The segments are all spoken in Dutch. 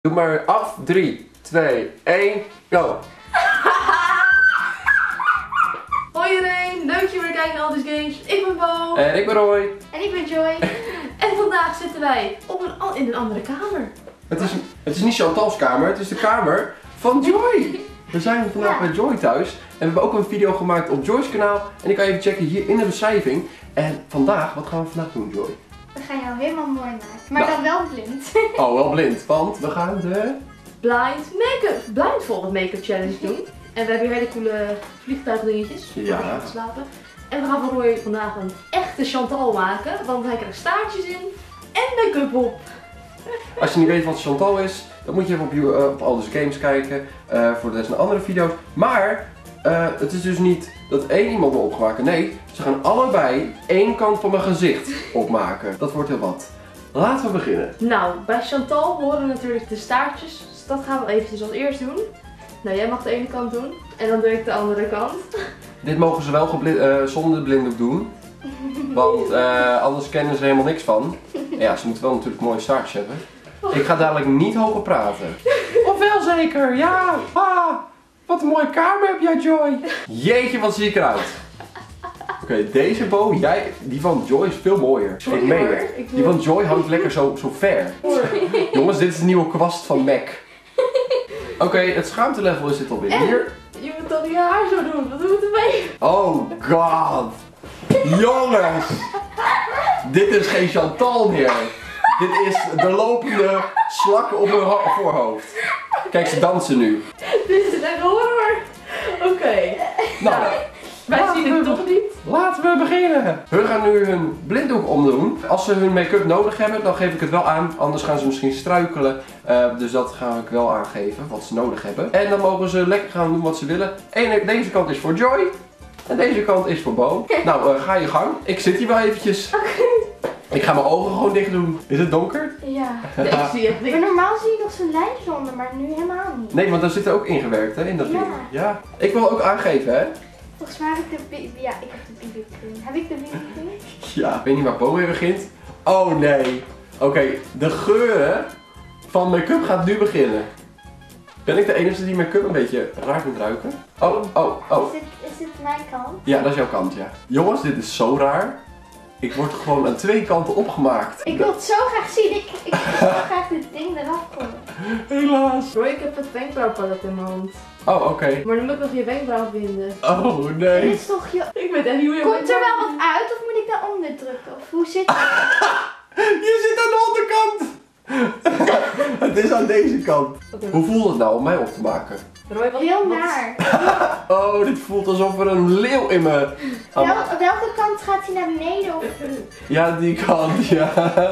Doe maar af. 3, 2, 1, go! Hoi iedereen, leuk dat je weer kijkt naar Aldis Games. Ik ben Bo. En ik ben Roy. En ik ben Joy. En vandaag zitten wij in een andere kamer. Het is niet Chantal's kamer, het is de kamer van Joy. We zijn vandaag bij Joy thuis. En we hebben ook een video gemaakt op Joy's kanaal. En die kan je even checken hier in de beschrijving. En vandaag, wat gaan we vandaag doen, Joy? We gaan jou helemaal mooi maken. Maar dan wel blind. Oh, wel blind, want we gaan de... Blindfolded make-up challenge doen. En we hebben hier hele coole vliegtuigdingetjes. Ja. Om te slapen. En we gaan voor Roy vandaag een echte Chantal maken. Want hij krijgt staartjes in en make-up op. Als je niet weet wat Chantal is, dan moet je even op Aldis Games kijken. Voor de rest naar andere video's. Maar het is dus niet dat één iemand me op gaat maken. Nee, ze gaan allebei één kant van mijn gezicht opmaken. Dat wordt heel wat. Laten we beginnen. Nou, bij Chantal horen natuurlijk de staartjes. Dus dat gaan we eventjes als eerst doen. Nou, jij mag de ene kant doen. En dan doe ik de andere kant. Dit mogen ze wel zonder de blinddoek doen. Want anders kennen ze helemaal niks van. Ja, ze moeten wel natuurlijk mooie staartjes hebben. Ik ga dadelijk niet hoger praten. Of wel zeker, ja. Ah, wat een mooie kamer heb jij, Joy. Jeetje, wat zie ik eruit. Oké, deze Bo, die van Joy is veel mooier. Sorry, ik meen hoor. het. Die van Joy hangt lekker zo ver. Jongens, dit is de nieuwe kwast van Mac. Oké, het schaamtelevel is dit alweer. Hier. Je moet dan je haar zo doen. Wat doe je ermee? Oh god. Jongens. Dit is geen Chantal meer. Dit is de lopende slakken op mijn voorhoofd. Kijk, ze dansen nu. Dit is echt horror. Oké. Nou, Wij zien het toch niet. laten we beginnen. Hun gaan nu hun blinddoek omdoen. Als ze hun make-up nodig hebben, dan geef ik het wel aan. Anders gaan ze misschien struikelen. Dus dat ga ik wel aangeven, wat ze nodig hebben. En dan mogen ze lekker gaan doen wat ze willen. Deze kant is voor Joy. En deze kant is voor Bo. Nou, ga je gang. Ik zit hier wel eventjes. Ik ga mijn ogen gewoon dicht doen. Is het donker? Ja. Nee, ik zie echt Maar niks. normaal zie je nog zo'n lijntje onder, maar nu helemaal niet. Nee, want daar zit er ook ingewerkt hè, in dat Ja. ding. Ja. Ik wil ook aangeven hè. Volgens mij heb ik de ja, ik heb de BB-cream. Heb ik de BB-cream? Ja, ik weet niet waar Bo weer begint. Oh nee. Oké, de geuren van make-up gaat nu beginnen. Ben ik de enige die make-up een beetje raar kunt ruiken? Oh. Is dit mijn kant? Ja, dat is jouw kant, ja. Jongens, dit is zo raar. Ik word gewoon aan twee kanten opgemaakt. Ik wil het zo graag zien. Ik wil zo graag dit ding eraf komen. Helaas. Roy, ik heb het wenkbrauwpalet in mijn hand. Oh, oké. Maar dan moet ik nog je wenkbrauw vinden. Oh, Dit nee. is toch je... Ik weet echt niet hoe je Komt er wel wat uit of moet ik daaronder drukken? Of hoe zit het? Je zit aan de onderkant. Het is aan deze kant. Oké. Hoe voelt het nou om mij op te maken? Roy, wat? Heel wat- naar. Oh, dit voelt alsof er een leeuw in me... Welke kant gaat hij naar beneden? Of... Ja, die kant, ja.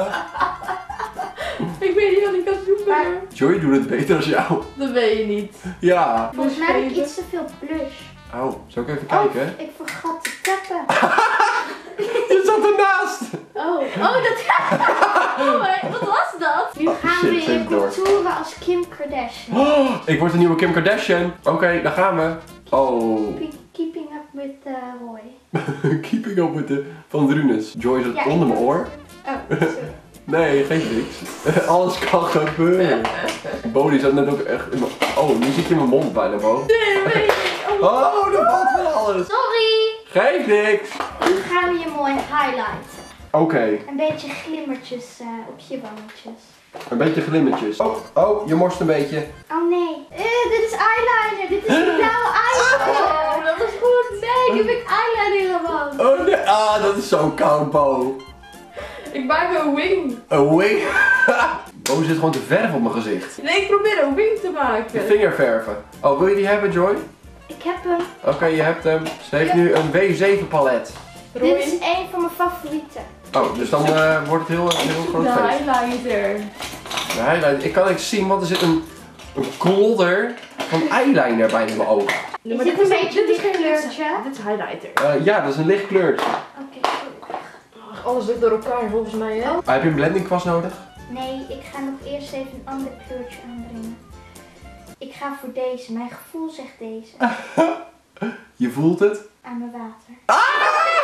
Ik weet niet wat ik kan doen. Maar- Joy doet het beter als jou. Dat weet je niet. Ja. Volgens mij heb ik iets te veel blush. Oh, zal ik even kijken? Oh, ik vergat te tappen. Je zat ernaast! Oh, dat... Oh, wat was dat? Nu gaan shit, we zet je ik door. contouren als Kim Kardashian. Oh, ik word een nieuwe Kim Kardashian. Oké, daar gaan we. Oh. Keeping up with Roy. Keeping up with the Van Drunes. Joy zit Ja, onder ik- mijn oor. Oh, sorry. Nee, geeft niks. Alles kan gebeuren. Bo die zat net ook echt in mijn... Oh, nu zit je in mijn mond bijna, Bo. Nee, dat weet ik niet. Oh, dat valt van alles. Sorry! Geeft niks. Nu gaan we je mooi highlighten. Oké, Een beetje glimmertjes op je wangetjes. een beetje glimmertjes. Oh, je morst een beetje. Oh nee. Dit is eyeliner. Dit is blauwe eyeliner. Oh, dat is goed. Nee, nu heb ik eyeliner in mijn wang. Oh nee, dat is zo koud, Bo. Ik maak een wing. Een wing. Bo zit gewoon te verven op mijn gezicht. Nee, ik probeer een wing te De maken. vingerverven. Oh, wil je die hebben, Joy? Ik heb hem. Oké, je hebt hem. Ze heeft nu een W7 palet. Dit is Roy, een van mijn favorieten. Oh, dus dan wordt het heel groot de feest. highlighter. De highlight. Ik kan niks zien, want er zit een klodder van eyeliner bijna in mijn oog. Nee, Is dit een beetje dit is dit geen kleurtje? Dit is highlighter. Ja, dat is een licht kleurtje. Oké. Alles ligt door elkaar volgens mij, hè? Heb je een blendingkwast nodig? Nee, ik ga nog eerst even een ander kleurtje aanbrengen. Ik ga voor deze. Mijn gevoel zegt deze. Je voelt het? Aan mijn water.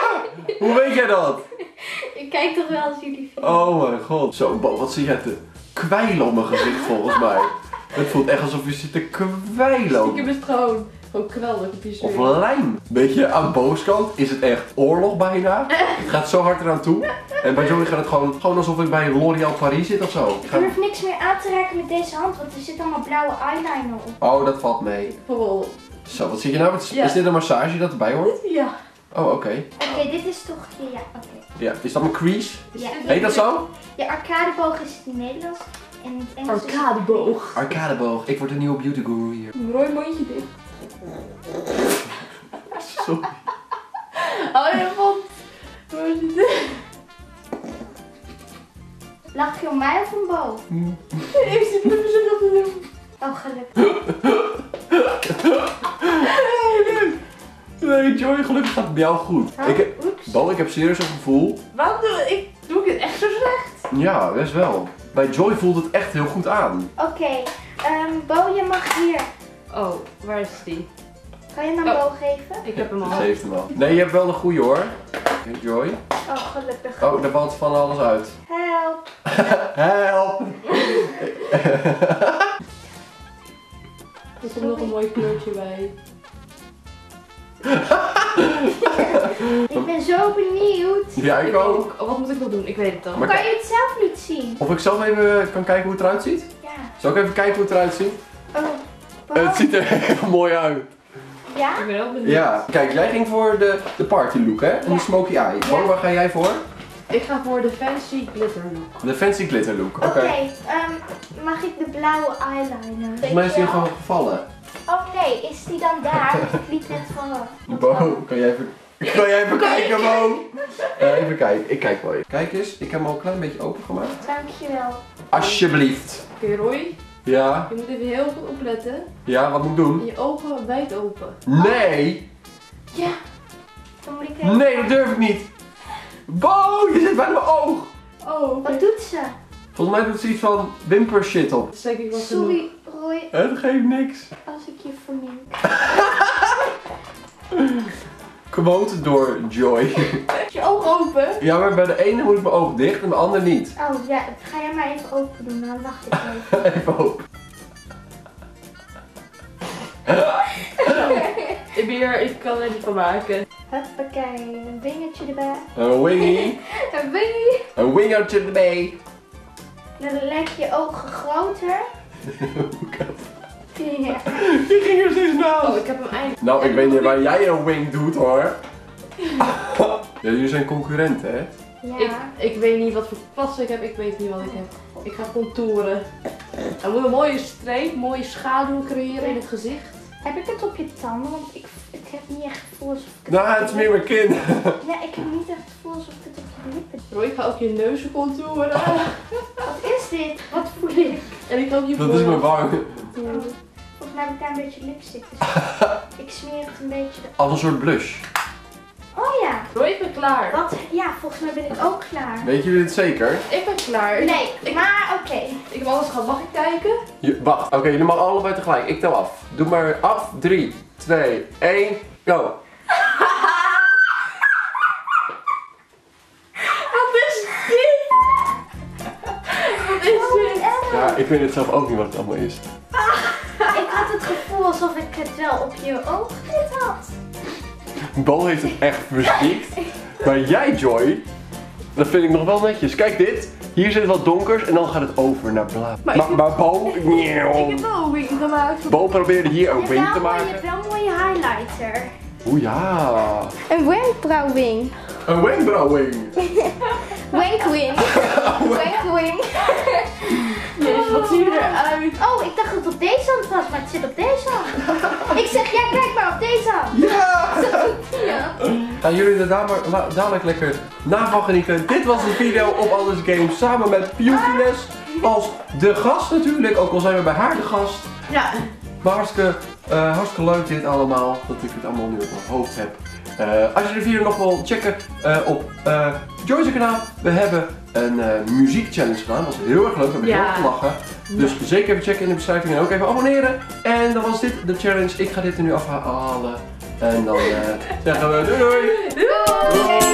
Hoe weet jij dat? Ik kijk toch wel als jullie vinden. Oh mijn god. Zo, Bo, wat zie jij te kwijlen op mijn gezicht volgens mij. Het voelt echt alsof je zit te kwijlen. Stiekem is het gewoon kwellig op je Of zuur. lijm. Beetje aan de bovenkant is het echt oorlog bijna. Het gaat zo hard eraan toe. En bij Joey gaat het gewoon alsof ik bij L'Oréal Paris zit of zo. Ik durf niks meer aan te raken met deze hand, want er zit allemaal blauwe eyeliner op. Oh, dat valt mee. Bijvoorbeeld. Zo, wat zit je nou met... Ja. Is dit een massage dat erbij hoort? Ja. Oh, oké. Oké, dit is toch... Ja, oké. Ja, is dat mijn crease? Ja. Heet dat zo? Ja, arcadeboog is het in het Nederlands. En in het Engels is het... Arcadeboog. Arcadeboog. Ik word een nieuwe beauty guru hier. Een mooi mondje dicht. Sorry. Oh, je vond... Waar is dit? Lach je om mij of om Bo? Ik zit even zo op te doen. Oh, gelukkig. Nee, Joey, gelukkig gaat het bij jou goed. Oeps. Bo, ik heb serieus een gevoel. Waarom doe ik het echt zo slecht? Ja, best wel. Bij Joy voelt het echt heel goed aan. Oké, Bo, je mag hier. Oh, waar is die? Kan je hem aan Oh. Bo geven? Ik heb hem al. Ze heeft hem al. Nee, je hebt wel een goede hoor. Hey, Joy. Oh, gelukkig. Oh, daar valt van alles uit. Help. Help! Er komt nog een mooi kleurtje bij. Ik ben zo benieuwd. Ja, ik ook. Oh, wat moet ik nog doen? Ik weet het al. Maar- Kan je het zelf niet zien? Of ik zelf even kan kijken hoe het eruit ziet? Ja. Zal ik even kijken hoe het eruit ziet? Oh, Bo. Het ziet er heel mooi uit. Ja? Ik ben wel benieuwd. Ja, kijk, jij ging voor de party look, hè? En Ja. de smoky eye. Bo, Ja. waar ga jij voor? Ik ga voor de fancy glitter look. De fancy glitter look. Oké. Oké, mag ik de blauwe eyeliner? Volgens mij is die gewoon gevallen. Oh nee, is die dan daar? Want ik liet net vallen. Bo, kan jij even kijken, Bo? Even kijken, ik kijk wel even. Kijk eens, ik heb hem al een klein beetje opengemaakt. Dankjewel. Alsjeblieft. Oké, Roy. Ja, Je moet even heel goed opletten. ja, wat moet ik doen? En je ogen wijd open. Nee, Ja. Dan moet ik even... nee, dat durf ik niet. Bo, je zit bij mijn oog. Oh, Wat doet ze? Volgens mij doet ze iets van wimper shit op. Dat is denk ik wel genoeg. Sorry, Roy, Het geeft niks. als ik je vermink. Quote door Joy. Heb je ogen open? Ja, maar bij de ene moet ik mijn oog dicht en de ander niet. Oh ja, ga jij maar even open doen, dan wacht ik even. Even open. Ik kan er niet van maken. Huppakee, een vingertje erbij. Een wingie. Een vingertje. Een wingertje erbij. Dan leg je ogen groter. Ja. Die ging er steeds Oh, naast. ik heb hem eindelijk. Nou, ik weet niet waar jij een wing doet hoor. Ja, jullie zijn concurrenten hè? Ja. Ik weet niet wat voor kwasten ik heb, ik weet niet wat ik heb. Ik ga contouren. Dan moet een mooie streep, mooie schaduw creëren in het gezicht. Heb ik het op je tanden? Want ik heb niet echt het gevoel alsof ik het... Nou, het is meer mijn kin. Nee, ik heb niet echt het gevoel alsof ik het op je lippen... Roy, ik ga ook je neus contouren. Wat is dit? Wat voel ik? En ik ga ook je Dat is mijn voorhoofd wang. contouren. Volgens mij heb ik daar een beetje lipstick. Dus ik smeer het een beetje... Als een soort blush. Oh ja. Roy, ik ben klaar. Wat? Ja, volgens mij ben ik ook klaar. Weet jullie het zeker? Ik ben klaar. Nee, maar oké. Ik heb alles gehad. Mag ik kijken? Wacht, oké, jullie mogen allebei tegelijk. Ik tel af. Doe maar af. 3, 2, 1, go. Wat is dit? Wat is dit? Ja, ik weet het zelf ook niet wat het allemaal is. Ik had het gevoel alsof ik het wel op je oog dit had. Bo heeft het echt verstikt. Maar jij, Joy, dat vind ik nog wel netjes. Kijk dit. Hier zit wat donkers en dan gaat het over naar blauw. Maar ik heb- Maar Bo, Ik heb wel een wing gemaakt. Bo probeerde hier een Je wing te hebt maken. wel een mooie highlighter. Oeh ja. Een wenkbrauwwing. Een wenkbrauwwing. Wenkwing. Wenkwing. Jezus, wat zie je eruit? Oh, ik dacht dat het op deze hand was, maar het zit op deze hand. Ik zeg, ja, kijk maar op deze hand. Ja. Ja. Gaan jullie er dadelijk lekker na van genieten. Dit was een video op Alles Games samen met Beautyless als de gast natuurlijk. Ook al zijn we bij haar de gast. Ja. Maar hartstikke leuk dit allemaal. Dat ik het allemaal nu op mijn hoofd heb. Als je de video nog wil checken op Joy's kanaal. We hebben een muziekchallenge gedaan. Dat was heel erg leuk. We hebben heel Ja. erg gelachen. Dus zeker even checken in de beschrijving en ook even abonneren. En dan was dit de challenge. Ik ga dit er nu afhalen. En dan zeggen we doei doei! Doei!